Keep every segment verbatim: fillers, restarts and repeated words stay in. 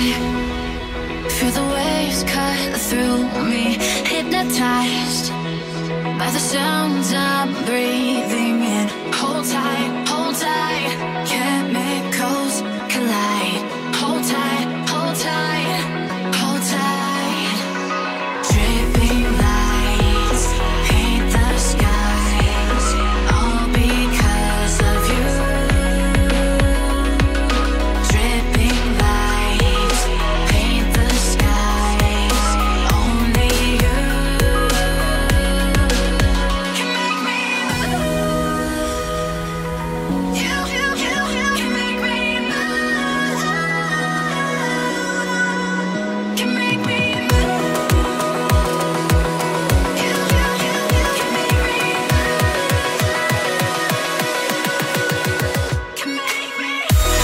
eye, feel the waves cut through me, hypnotized by the sounds I'm breathing in. Hold tight, hold tight, chemicals collide. Hold tight, hold tight, hold tight. Dripping lights paint the skies, all because of you. Dripping lights paint the skies, only you can make me move. You, you, you, you can make me move. Can make me move. You, you, you, you can make me move. Can make me.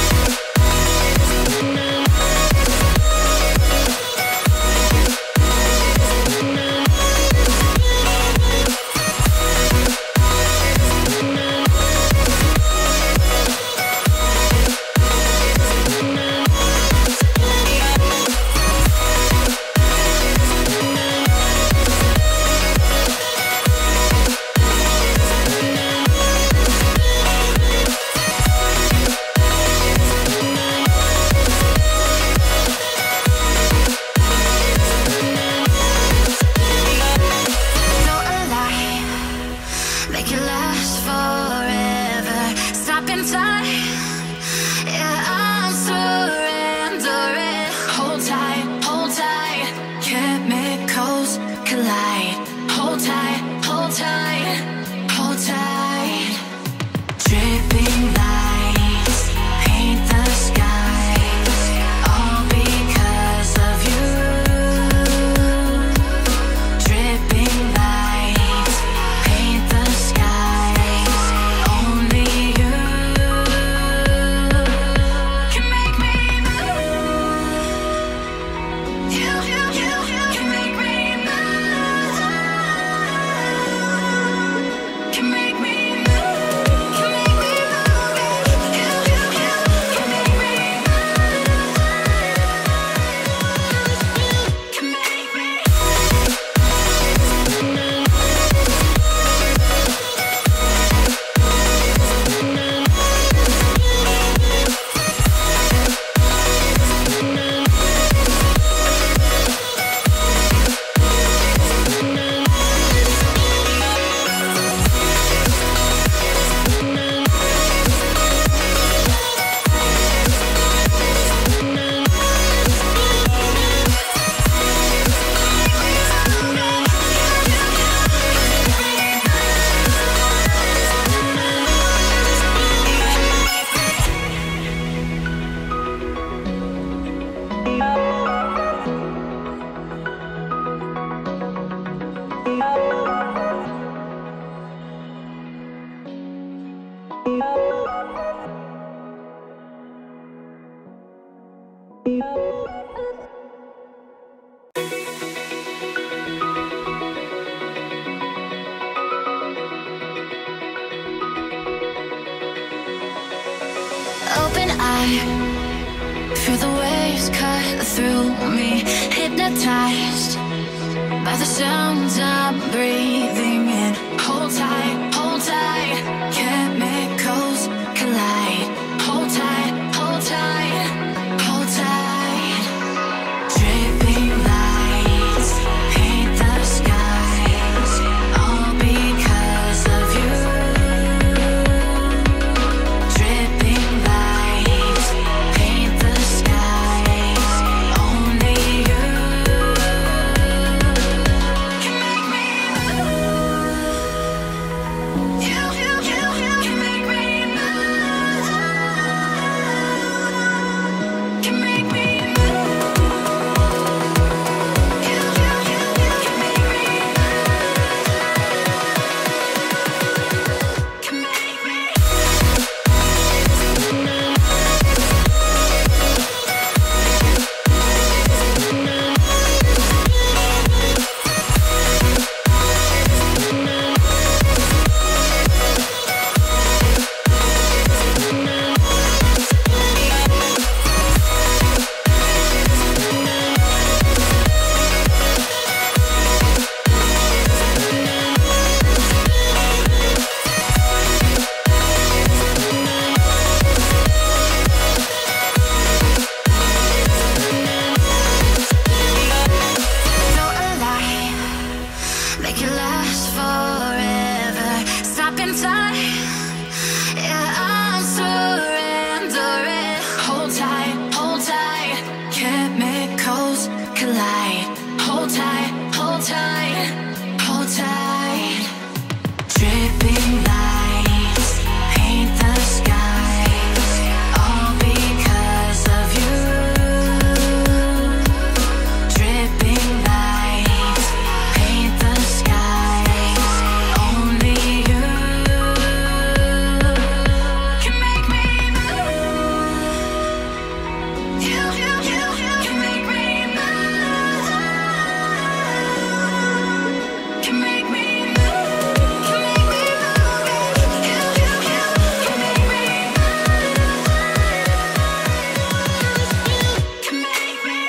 You're alive, make it last forever. Stop in time, yeah, I'm surrendering. Hold tight, hold tight, chemicals collide. Hold tight, hold tight, hold tight. Dripping lights paint the skies, all because of you. Dripping lights paint the skies, only you can make me move. You, you, you, you can make me move. Can make me move. Can make me move. You, you, you can make me move. Can make me. Open eye, feel the waves cut through me, hypnotized by the sounds I'm breathing in. Hold tight, hold tight, chemicals collide. Hold tight, hold tight, hold tight. Dripping lights paint the skies, all because of you. Dripping lights paint the skies, only you can make me make it last forever. Stop in time, yeah, I'm surrendering. Hold tight, hold tight, chemicals collide. Hold tight, hold tight, hold tight. Dripping lights paint the skies, all because of you. Dripping lights paint the skies, only you can make me move. You, you, you, you can make me move. Can make me move. Can make me move. You, you, you can make me move. Can make me.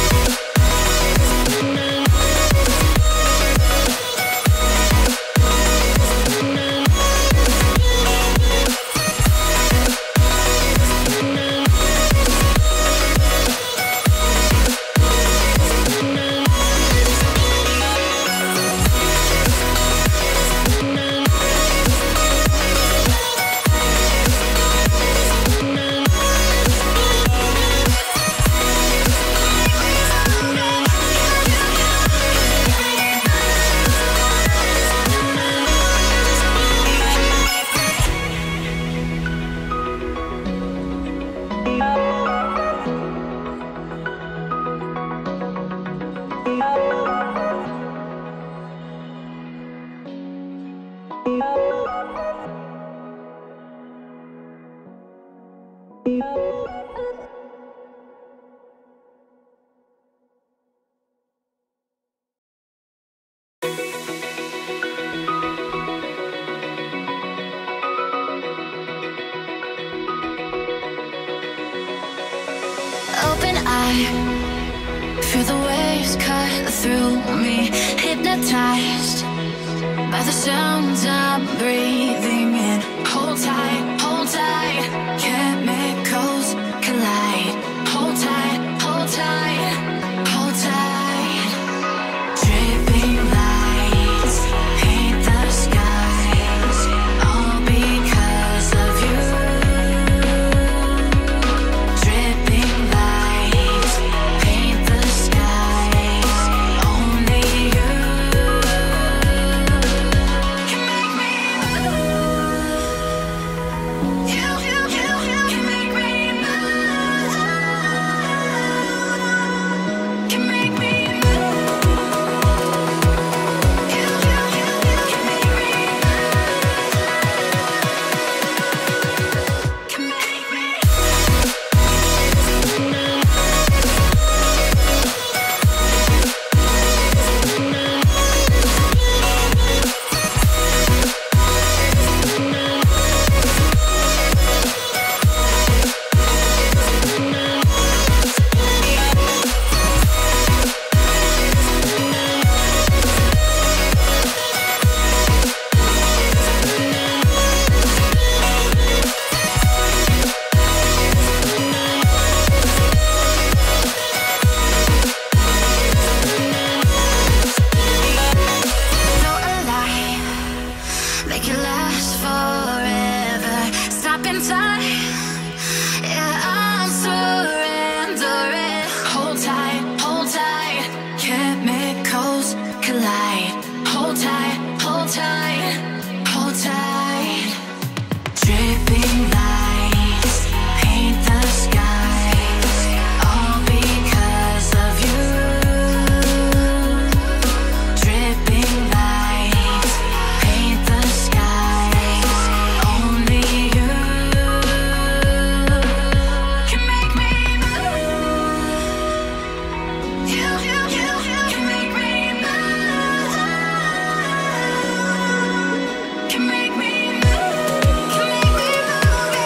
Open eye, feel the waves cut through me. Hypnotized by the sounds I'm breathing in. Hold tight, hold tight, chemicals collide. Hold tight, hold tight, hold tight. Dripping lights paint the skies, all because of you. Dripping lights paint the skies, only you can make me move. You, you, you, you can make me move. Can make me move. You, you, you, you can make me move. Can make me. Feel alive, make it last forever. Stop in time, yeah, I'm surrendering. Hold tight, hold tight, chemicals collide. Hold tight, hold tight, hold tight. Dripping lights paint the skies, all because of you. Dripping lights paint the skies, only you can make me move. You, you, you, you can make me move. Can make me move. Can make me move.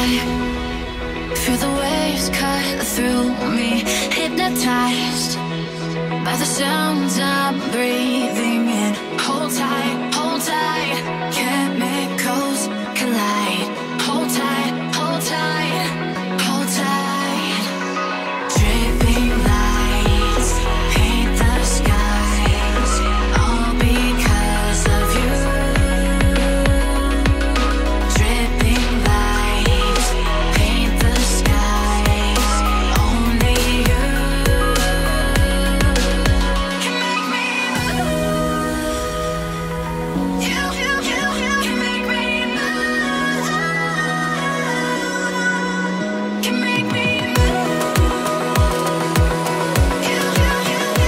sky. Feel the waves cut through me, hypnotized by the sounds I'm breathing in. Hold tight, hold tight, chemicals collide. Hold tight, hold tight, hold tight. Dripping lights paint the skies, all because of you. Dripping lights paint the skies, only you can make me move. You